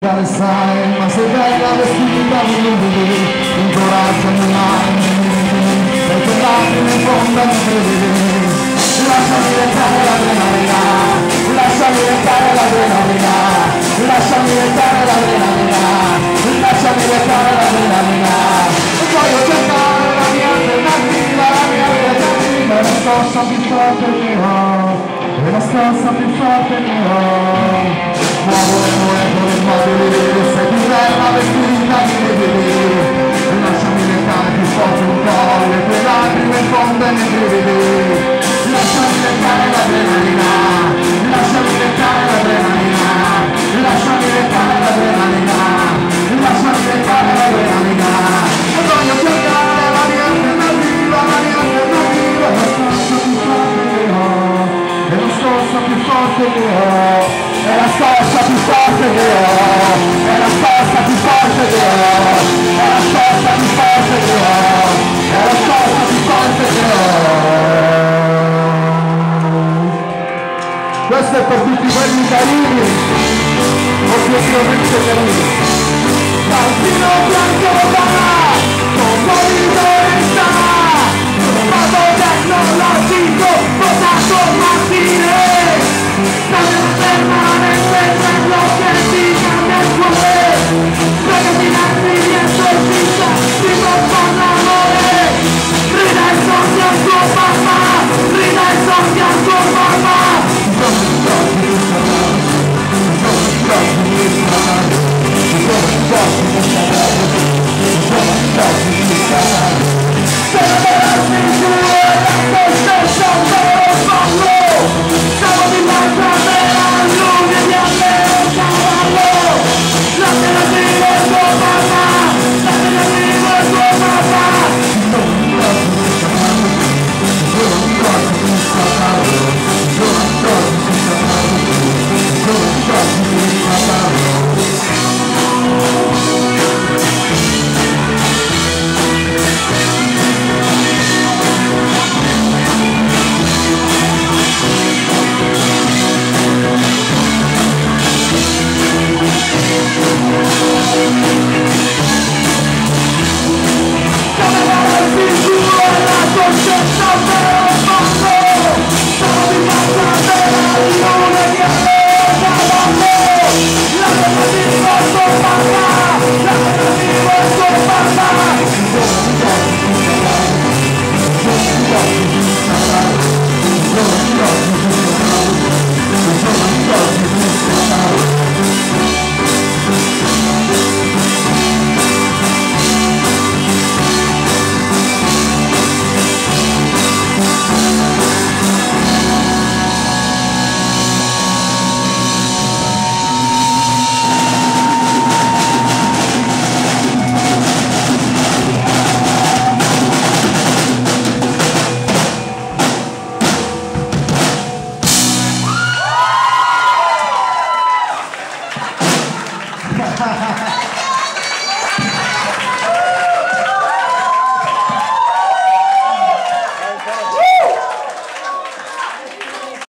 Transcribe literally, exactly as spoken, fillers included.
Sai, ma sei bella vestita di nuvoli, incoraggiami mai, perché lacrime in fondo mi credi. Lasciami leccare l'adrenalina, lasciami leccare l'adrenalina, lasciami leccare l'adrenalina, lasciami leccare l'adrenalina. Voglio cercare la mia alternativa, la mia alternativa, è la scossa più forte che ho, è la scossa più forte che ho. Muovo le molecole immobili, sei più bella vestita di brividi. Lasciami leccare più forte un po' le tue lacrime in fondo e nei brividi. Lasciami leccare l'adrenalina, lasciami leccare l'adrenalina, lasciami leccare l'adrenalina, lasciami leccare l'adrenalina. E voglio cercare la mia alternativa, la mia alternativa, la scossa più forte che ho, è la scossa più forte che ho. È la scossa più forte che ho, è la scossa più forte che ho, è la scossa più forte che ho, è la scossa più forte che ho. Questo è per tutti quelli carini, obiettivamente carini. Calzino bianco locana, con monitorista, trovato tecnologico, potato mattine. Permanente quello che ti cambia il cuore, ragazzini di esorcista, ti con l'amore, rida e soffia il tuo papà, rida e soffia il tuo papà. Ha ha ha.